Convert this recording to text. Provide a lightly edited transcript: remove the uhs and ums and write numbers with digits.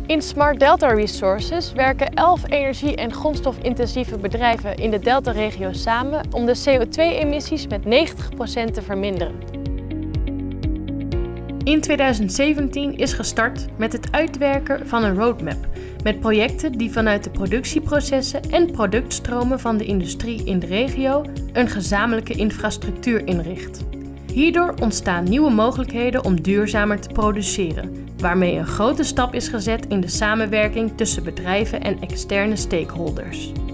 In Smart Delta Resources werken 11 energie- en grondstofintensieve bedrijven in de Delta-regio samen om de CO2-emissies met 90% te verminderen. In 2017 is gestart met het uitwerken van een roadmap met projecten die vanuit de productieprocessen en productstromen van de industrie in de regio een gezamenlijke infrastructuur inricht. Hierdoor ontstaan nieuwe mogelijkheden om duurzamer te produceren, waarmee een grote stap is gezet in de samenwerking tussen bedrijven en externe stakeholders.